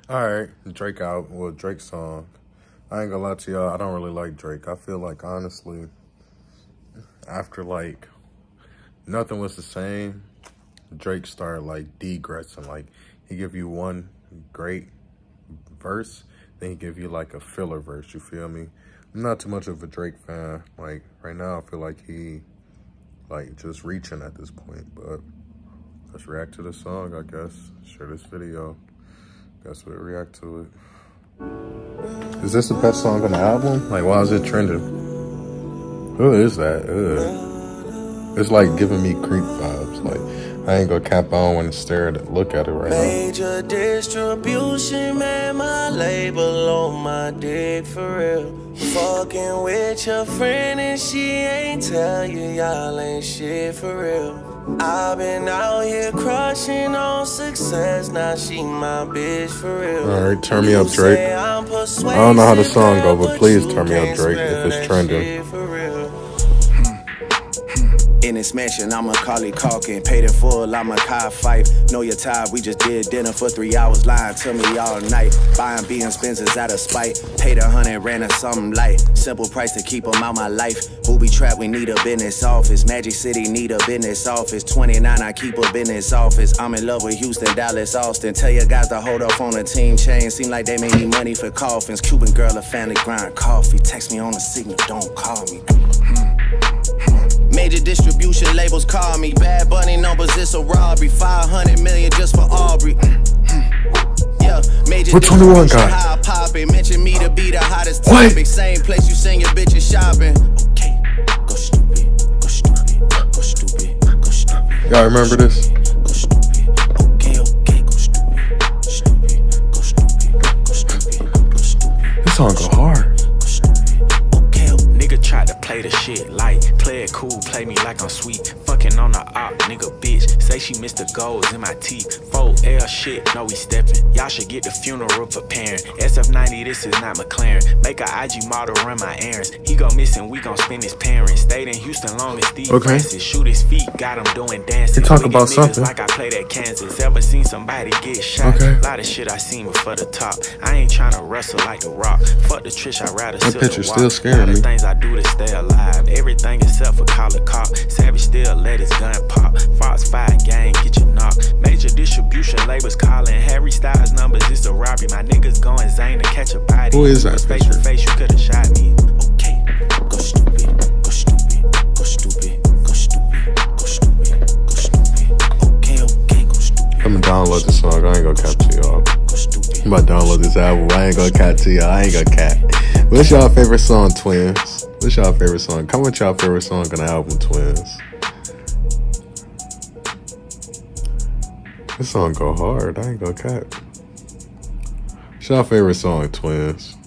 Alright, Drake out. Well, Drake song. I ain't gonna lie to y'all, I don't really like Drake. I feel like, honestly, after, like, nothing was the same, Drake started, like, degressing. Like, he give you one great verse, then he give you, like, a filler verse, you feel me? I'm not too much of a Drake fan. Like, right now, I feel like he, like, just reaching at this point. But let's react to the song, I guess. Share this video. Guess we'll react to it. Is this the best song on the album? Like, why is it trending? Who is that? Ugh. It's like giving me creep vibes. Like, I ain't gonna cap, I don't want to stare at it, look at it right now. Major distribution, man, my label on my dick for real. Fucking with your friend and she ain't tell you y'all ain't shit for real. I've been out here crushing on success, now she my bitch for real. Alright, turn me up, Drake. I don't know how the song go, but please turn me up, Drake, if it's trending. In this mansion, I'm a Macaulay Culkin. Paid in full, I'm a Kai Fife. Know you're tired, we just did dinner for 3 hours. Lying to me all night. Buying B&S Benzes out of spite. Paid 100, ran a something light. Simple price to keep them out my life. Booby trap, we need a business office. Magic City need a business office. 29, I keep a business office. I'm in love with Houston, Dallas, Austin. Tell your guys to hold off on the team chain. Seem like they may need money for coffins. Cuban girl, a family grind coffee. Text me on the signal, don't call me. Major distribution labels call me. Bad Bunny numbers, it's a robbery. 500 million just for Aubrey. Yeah, major what 21 got? High popping. Mention me to be the hottest topic. Same place you send your bitches shopping. Okay, go stupid, go stupid, go stupid, go stupid. Y'all remember this? Go stupid. Okay, okay, go stupid, stupid, go stupid, go stupid, go stupid. This song go hard. Tried to play the shit light, play it cool, play me like I'm sweet. Fucking on the op, nigga bitch. Say she missed the goals in my teeth. 4L shit, no we steppin'. Y'all should get the funeral preparing. SF90, this is not McLaren. Make a IG model run my errands. He go missing, we gon' spend his parents. Stayed in Houston long as Steve Francis. Shoot his feet, got him doing dances. You talk about something like I played at Kansas. Ever seen somebody get shot? Lot of shit I seen before the top. I ain't tryna wrestle like The Rock. Fuck the trish, I rather that picture still scaring me. Me. Things I do to stay alive. Everything except for call a cop. Savage still let his gun pop. Fox 5 gang, get you knocked. Major distribution labels calling. Harry Styles numbers, it's a robbery. My niggas going Zane to catch a body. Who is that face to face, you could've shot me. Okay, go stupid, go stupid, go stupid, go stupid, go stupid, go stupid. Okay, okay, go stupid. I'm gonna download this song, I ain't gonna cap to y'all. I'm about to download this album, I ain't gonna cap to y'all, I ain't gonna cap. What's y'all favorite song, twins? What's y'all favorite song? Comment y'all favorite song on the album, twins. This song go hard, I ain't gonna cap. What's y'all favorite song, twins?